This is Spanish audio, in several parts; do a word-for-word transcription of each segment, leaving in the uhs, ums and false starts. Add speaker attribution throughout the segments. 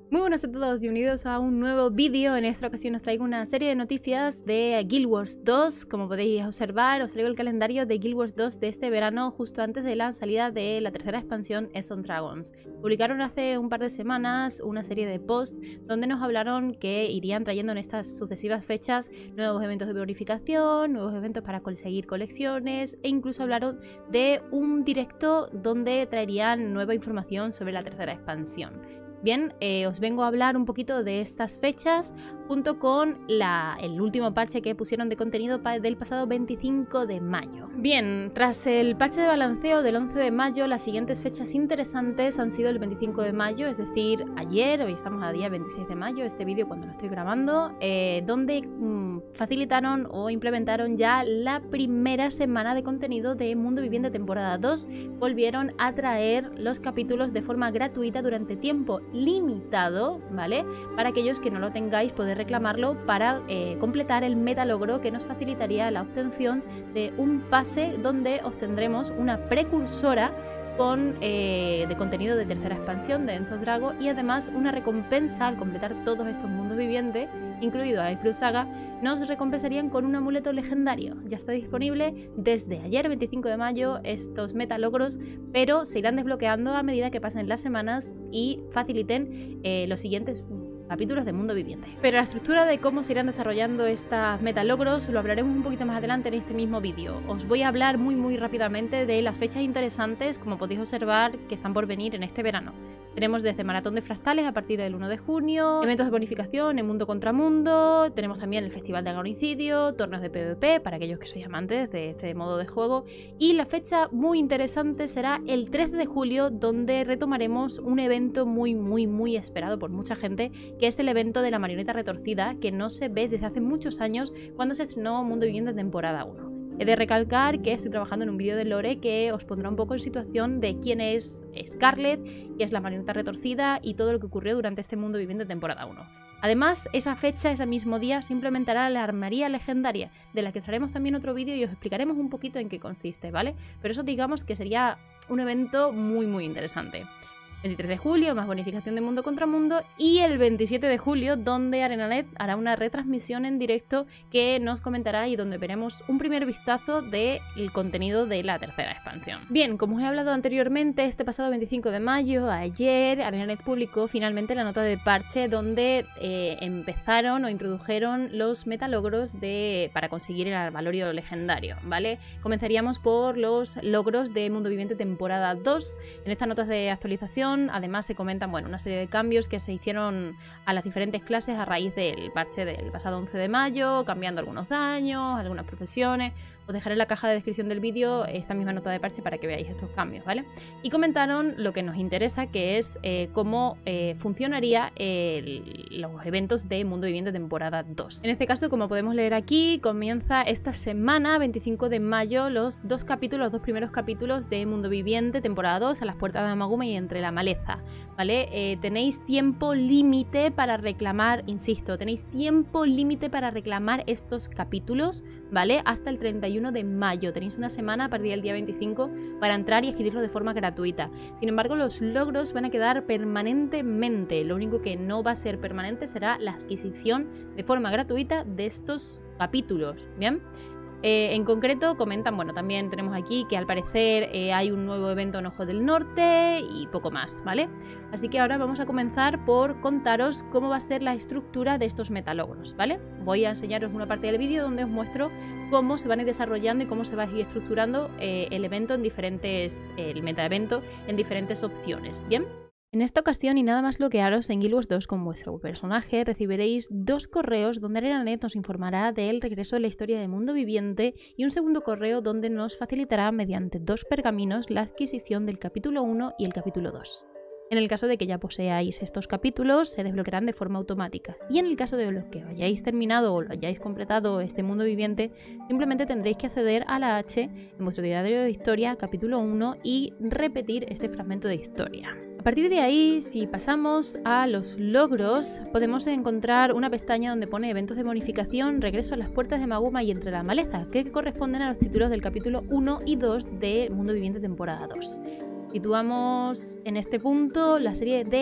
Speaker 1: Muy buenas a todos, bienvenidos a un nuevo vídeo. En esta ocasión os traigo una serie de noticias de Guild Wars dos. Como podéis observar, os traigo el calendario de Guild Wars dos de este verano, justo antes de la salida de la tercera expansión Edge of Dragons. Publicaron hace un par de semanas una serie de posts donde nos hablaron que irían trayendo en estas sucesivas fechas nuevos eventos de bonificación, nuevos eventos para conseguir colecciones, e incluso hablaron de un directo donde traerían nueva información sobre la tercera expansión. Bien, eh, os vengo a hablar un poquito de estas fechas junto con la, el último parche que pusieron de contenido pa del pasado veinticinco de mayo. Bien, tras el parche de balanceo del once de mayo, las siguientes fechas interesantes han sido el veinticinco de mayo, es decir, ayer. Hoy estamos a día veintiséis de mayo, este vídeo cuando lo estoy grabando, eh, donde mmm, facilitaron o implementaron ya la primera semana de contenido de Mundo Viviente temporada dos. Volvieron a traer los capítulos de forma gratuita durante tiempo limitado, ¿vale? Para aquellos que no lo tengáis, poder reclamarlo para eh, completar el metalogro que nos facilitaría la obtención de un pase donde obtendremos una precursora con, eh, de contenido de tercera expansión de Edge of Dragons y además una recompensa al completar todos estos mundos vivientes, incluido a Plus Saga. Nos recompensarían con un amuleto legendario. Ya está disponible desde ayer, veinticinco de mayo, estos metalogros, pero se irán desbloqueando a medida que pasen las semanas y faciliten eh, los siguientes capítulos de Mundo Viviente. Pero la estructura de cómo se irán desarrollando estas metalogros lo hablaremos un poquito más adelante en este mismo vídeo. Os voy a hablar muy muy rápidamente de las fechas interesantes, como podéis observar, que están por venir en este verano. Tenemos desde Maratón de Fractales a partir del uno de junio, eventos de bonificación en Mundo contra Mundo, tenemos también el Festival de Agonicidio, torneos de PvP para aquellos que sois amantes de este modo de juego, y la fecha muy interesante será el trece de julio, donde retomaremos un evento muy muy muy esperado por mucha gente, que es el evento de la marioneta retorcida, que no se ve desde hace muchos años cuando se estrenó Mundo Viviente temporada uno. He de recalcar que estoy trabajando en un vídeo de lore que os pondrá un poco en situación de quién es Scarlet, qué es la marioneta retorcida y todo lo que ocurrió durante este Mundo Viviente temporada uno. Además, esa fecha, ese mismo día, se implementará la armería legendaria, de la que traeremos también otro vídeo y os explicaremos un poquito en qué consiste, ¿vale? Pero eso digamos que sería un evento muy muy interesante. veintitrés de julio, más bonificación de Mundo contra Mundo, y el veintisiete de julio, donde ArenaNet hará una retransmisión en directo que nos comentará y donde veremos un primer vistazo del contenido de la tercera expansión. Bien, como os he hablado anteriormente, este pasado veinticinco de mayo, ayer, ArenaNet publicó finalmente la nota de parche donde eh, empezaron o introdujeron los metalogros de, para conseguir el Arbalorio legendario, ¿vale? Comenzaríamos por los logros de Mundo Viviente temporada dos. En estas notas de actualización además se comentan, bueno, una serie de cambios que se hicieron a las diferentes clases a raíz del parche del pasado once de mayo, cambiando algunos daños, algunas profesiones. Os dejaré en la caja de descripción del vídeo esta misma nota de parche para que veáis estos cambios, ¿vale? Y comentaron lo que nos interesa, que es eh, cómo eh, funcionaría el, los eventos de Mundo Viviente temporada dos. En este caso, como podemos leer aquí, comienza esta semana, veinticinco de mayo, los dos capítulos, los dos primeros capítulos de Mundo Viviente temporada dos, a las puertas de Amaguma y entre la maleza, ¿vale? Eh, tenéis tiempo límite para reclamar, insisto, tenéis tiempo límite para reclamar estos capítulos, ¿vale? Hasta el treinta y uno de mayo. Tenéis una semana a partir del día veinticinco para entrar y adquirirlo de forma gratuita. Sin embargo, los logros van a quedar permanentemente. Lo único que no va a ser permanente será la adquisición de forma gratuita de estos capítulos, ¿bien? Eh, en concreto comentan, bueno, también tenemos aquí que al parecer eh, hay un nuevo evento en Ojo del Norte y poco más, ¿vale? Así que ahora vamos a comenzar por contaros cómo va a ser la estructura de estos metalogros, ¿vale? Voy a enseñaros una parte del vídeo donde os muestro cómo se van a ir desarrollando y cómo se va a ir estructurando eh, el evento en diferentes, eh, el metaevento en diferentes opciones, ¿bien? En esta ocasión, y nada más bloquearos en Guild Wars dos con vuestro personaje, recibiréis dos correos donde ArenaNet nos informará del regreso de la historia de Mundo Viviente y un segundo correo donde nos facilitará mediante dos pergaminos la adquisición del capítulo uno y el capítulo dos. En el caso de que ya poseáis estos capítulos, se desbloquearán de forma automática. Y en el caso de los que hayáis terminado o lo hayáis completado este Mundo Viviente, simplemente tendréis que acceder a la H en vuestro diario de historia, capítulo uno, y repetir este fragmento de historia. A partir de ahí, si pasamos a los logros, podemos encontrar una pestaña donde pone eventos de bonificación, regreso a las puertas de Maguma y entre la maleza, que corresponden a los títulos del capítulo uno y dos de Mundo Viviente temporada dos. Situamos en este punto la serie de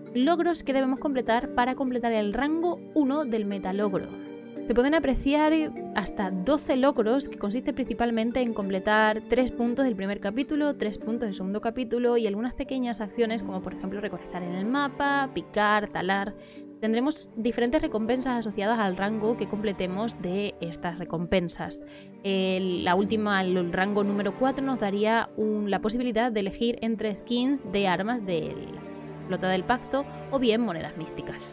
Speaker 1: logros que debemos completar para completar el rango uno del metalogro. Se pueden apreciar hasta doce logros, que consiste principalmente en completar tres puntos del primer capítulo, tres puntos del segundo capítulo y algunas pequeñas acciones como por ejemplo recolectar en el mapa, picar, talar. Tendremos diferentes recompensas asociadas al rango que completemos de estas recompensas. El, la última, el rango número cuatro, nos daría un, la posibilidad de elegir entre skins de armas de la flota del pacto o bien monedas místicas.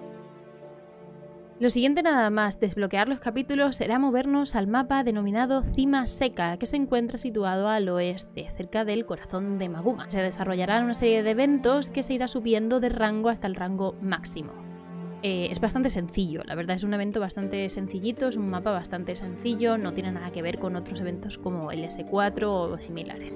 Speaker 1: Lo siguiente nada más desbloquear los capítulos será movernos al mapa denominado Cima Seca, que se encuentra situado al oeste, cerca del corazón de Maguma. Se desarrollarán una serie de eventos que se irá subiendo de rango hasta el rango máximo. Eh, es bastante sencillo, la verdad es un evento bastante sencillito, es un mapa bastante sencillo, no tiene nada que ver con otros eventos como el ese cuatro o similares.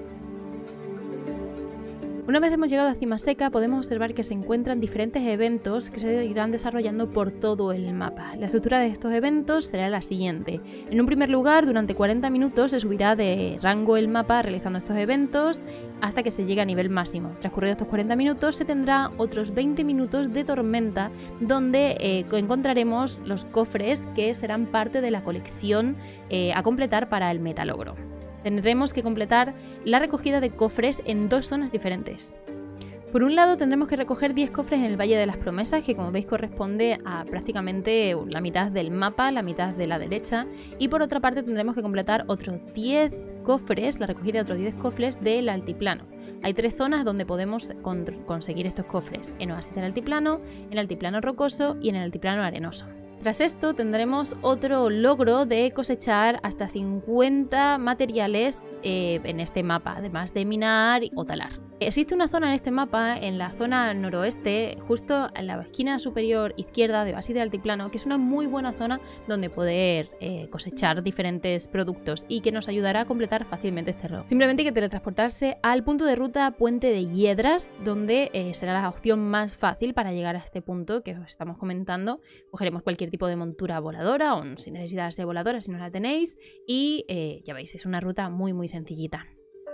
Speaker 1: Una vez hemos llegado a Cima Seca, podemos observar que se encuentran diferentes eventos que se irán desarrollando por todo el mapa. La estructura de estos eventos será la siguiente. En un primer lugar, durante cuarenta minutos se subirá de rango el mapa realizando estos eventos hasta que se llegue a nivel máximo. Transcurridos estos cuarenta minutos, se tendrá otros veinte minutos de tormenta donde eh, encontraremos los cofres que serán parte de la colección eh, a completar para el metalogro. Tendremos que completar la recogida de cofres en dos zonas diferentes. Por un lado tendremos que recoger diez cofres en el Valle de las Promesas, que como veis corresponde a prácticamente la mitad del mapa, la mitad de la derecha, y por otra parte tendremos que completar otros diez cofres, la recogida de otros diez cofres del altiplano. Hay tres zonas donde podemos con conseguir estos cofres: en Oasis del Altiplano, en el Altiplano Rocoso y en el Altiplano Arenoso. Tras esto tendremos otro logro de cosechar hasta cincuenta materiales eh, en este mapa, además de minar o talar. Existe una zona en este mapa, en la zona noroeste, justo en la esquina superior izquierda de Oasis del Altiplano, que es una muy buena zona donde poder eh, cosechar diferentes productos y que nos ayudará a completar fácilmente este logro. Simplemente hay que teletransportarse al punto de ruta Puente de Hiedras, donde eh, será la opción más fácil para llegar a este punto que os estamos comentando. Cogeremos cualquier tipo de montura voladora, o sin necesidad de voladora si no la tenéis, y eh, ya veis, es una ruta muy muy sencillita.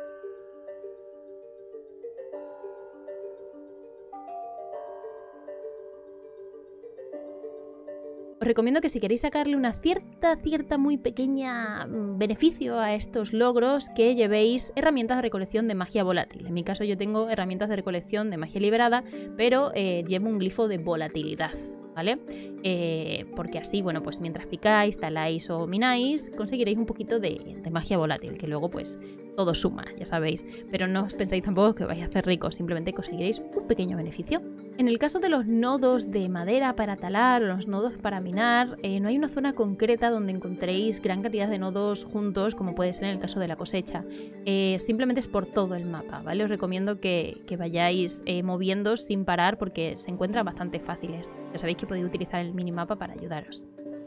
Speaker 1: Os recomiendo que si queréis sacarle una cierta, cierta, muy pequeña beneficio a estos logros, que llevéis herramientas de recolección de magia volátil. En mi caso yo tengo herramientas de recolección de magia liberada, pero eh, llevo un glifo de volatilidad, ¿vale? Eh, porque así, bueno, pues mientras picáis, taláis o mináis, conseguiréis un poquito de, de magia volátil, que luego pues todo suma, ya sabéis. Pero no os penséis tampoco que vais a hacer ricos, simplemente conseguiréis un pequeño beneficio. En el caso de los nodos de madera para talar o los nodos para minar, eh, no hay una zona concreta donde encontréis gran cantidad de nodos juntos, como puede ser en el caso de la cosecha. Eh, simplemente es por todo el mapa, ¿vale? Os recomiendo que, que vayáis eh, moviéndoos sin parar porque se encuentran bastante fáciles. Ya sabéis que podéis utilizar el minimapa para ayudaros.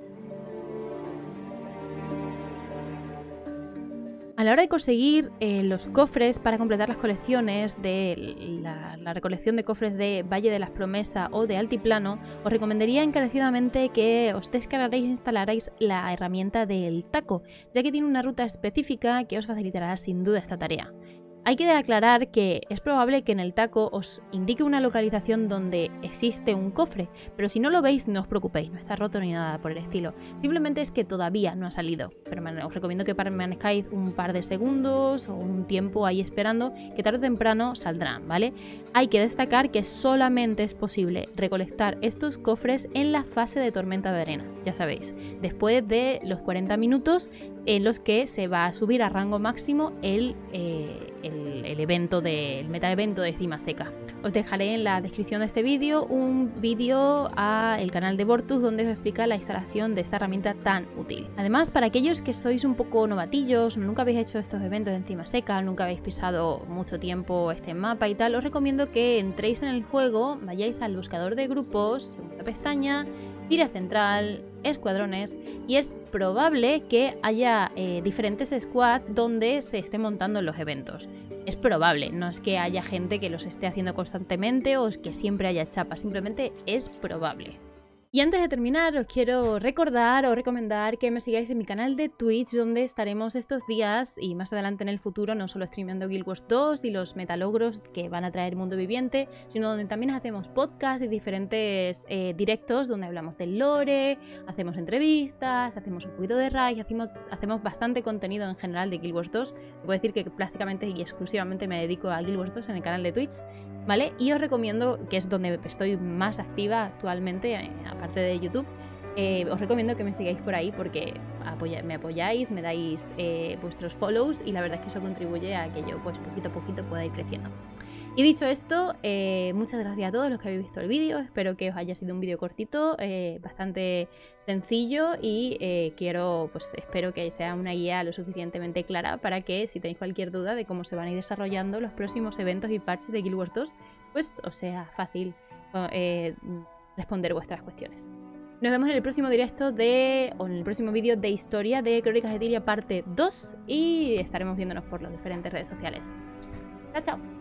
Speaker 1: A la hora de conseguir eh, los cofres para completar las colecciones de la, la recolección de cofres de Valle de las Promesas o de Altiplano, os recomendaría encarecidamente que os descargaréis e instalaréis la herramienta del taco, ya que tiene una ruta específica que os facilitará sin duda esta tarea. Hay que aclarar que es probable que en el taco os indique una localización donde existe un cofre, pero si no lo veis no os preocupéis, no está roto ni nada por el estilo. Simplemente es que todavía no ha salido, pero os recomiendo que permanezcáis un par de segundos o un tiempo ahí esperando, que tarde o temprano saldrán, ¿vale? Hay que destacar que solamente es posible recolectar estos cofres en la fase de tormenta de arena, ya sabéis, después de los cuarenta minutos en los que se va a subir a rango máximo el, eh, el, el evento de, el meta evento de Cima Seca. Os dejaré en la descripción de este vídeo un vídeo al canal de Vortus donde os explica la instalación de esta herramienta tan útil. Además, para aquellos que sois un poco novatillos, nunca habéis hecho estos eventos en Cima Seca, nunca habéis pisado mucho tiempo este mapa y tal, os recomiendo que entréis en el juego, vayáis al buscador de grupos, segunda pestaña, tira central, escuadrones, y es probable que haya eh, diferentes squads donde se esté montando los eventos. Es probable, no es que haya gente que los esté haciendo constantemente o es que siempre haya chapa, simplemente es probable. Y antes de terminar, os quiero recordar o recomendar que me sigáis en mi canal de Twitch, donde estaremos estos días y más adelante en el futuro, no solo streameando Guild Wars dos y los metalogros que van a traer Mundo Viviente, sino donde también hacemos podcasts y diferentes eh, directos donde hablamos del lore, hacemos entrevistas, hacemos un poquito de raid, hacemos, hacemos bastante contenido en general de Guild Wars dos. Puedo decir que prácticamente y exclusivamente me dedico a Guild Wars dos en el canal de Twitch, ¿vale? Y os recomiendo, que es donde estoy más activa actualmente, eh, aparte de YouTube, eh, os recomiendo que me sigáis por ahí porque apoya me apoyáis, me dais eh, vuestros follows y la verdad es que eso contribuye a que yo pues poquito a poquito pueda ir creciendo. Y dicho esto, eh, muchas gracias a todos los que habéis visto el vídeo, espero que os haya sido un vídeo cortito, eh, bastante sencillo y eh, quiero, pues espero que sea una guía lo suficientemente clara para que si tenéis cualquier duda de cómo se van a ir desarrollando los próximos eventos y parches de Guild Wars dos, pues os sea fácil eh, responder vuestras cuestiones. Nos vemos en el próximo directo de, o en el próximo vídeo de historia de Crónicas de Tyria parte dos y estaremos viéndonos por las diferentes redes sociales. Chao, chao.